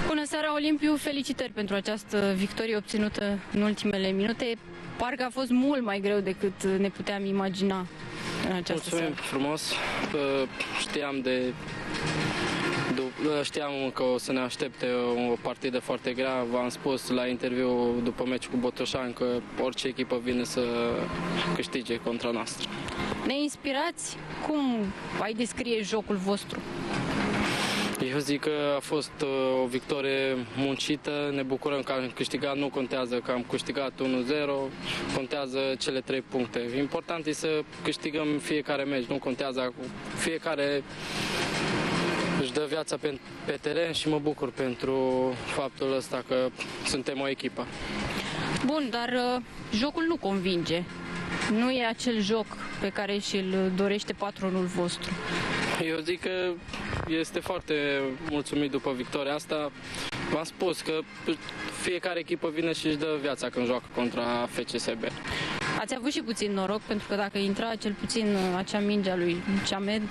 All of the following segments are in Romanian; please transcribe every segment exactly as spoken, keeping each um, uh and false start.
Bună seara, Olimpiu! Felicitări pentru această victorie obținută în ultimele minute. Parcă a fost mult mai greu decât ne puteam imagina în această Mulțumim seară. frumos! Știam de... Știam că o să ne aștepte o partidă foarte grea. V-am spus la interviu după meciul cu Botoșani că orice echipă vine să câștige contra noastră. Ne inspirați? Cum ai descrie jocul vostru? Eu zic că a fost o victorie muncită, ne bucurăm că am câștigat, nu contează că am câștigat unu zero, contează cele trei puncte. Important e să câștigăm fiecare meci, nu contează, fiecare își dă viața pe, pe teren și mă bucur pentru faptul ăsta că suntem o echipă. Bun, dar uh, jocul nu convinge. Nu e acel joc pe care și-l dorește patronul vostru. Eu zic că este foarte mulțumit după victoria asta. V-am spus că fiecare echipă vine și își dă viața când joacă contra F C S B. Ați avut și puțin noroc, pentru că dacă intra cel puțin acea minge a lui Ceamed...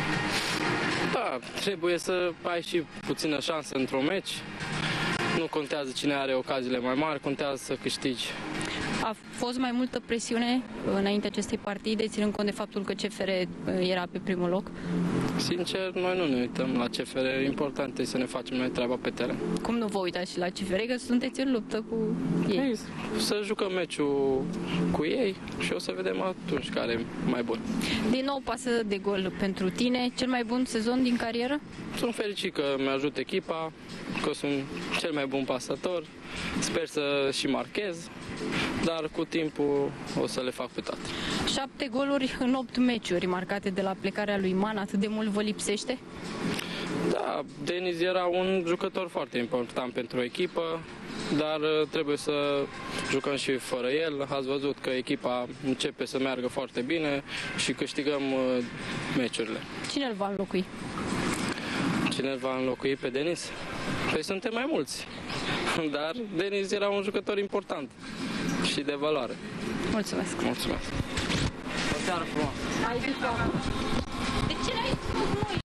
Da, trebuie să ai și puțină șansă într-un meci. Nu contează cine are ocaziile mai mari, contează să câștigi. A fost mai multă presiune înainte acestei partide, ținând cont de faptul că C F R era pe primul loc? Sincer, noi nu ne uităm la C F R, important e să ne facem noi treaba pe teren. Cum nu vă uitați și la C F R, că sunteți în luptă cu ei? Ei, să jucăm meciul cu ei și o să vedem atunci care e mai bun. Din nou pasă de gol pentru tine, cel mai bun sezon din carieră? Sunt fericit că mi-ajut echipa, că sunt cel mai bun pasator, sper să și marchez, dar cu timpul o să le fac pe toate. Șapte goluri în opt meciuri marcate de la plecarea lui Man, atât de mult vă lipsește? Da, Denis era un jucător foarte important pentru echipă, dar trebuie să jucăm și fără el. Ați văzut că echipa începe să meargă foarte bine și câștigăm meciurile. Cine îl va înlocui? Cine îl va înlocui pe Denis? Păi suntem mai mulți, dar Denis era un jucător important și de valoare. Mulțumesc! Mulțumesc! O seară frumoasă! De ce n-ai spus noi?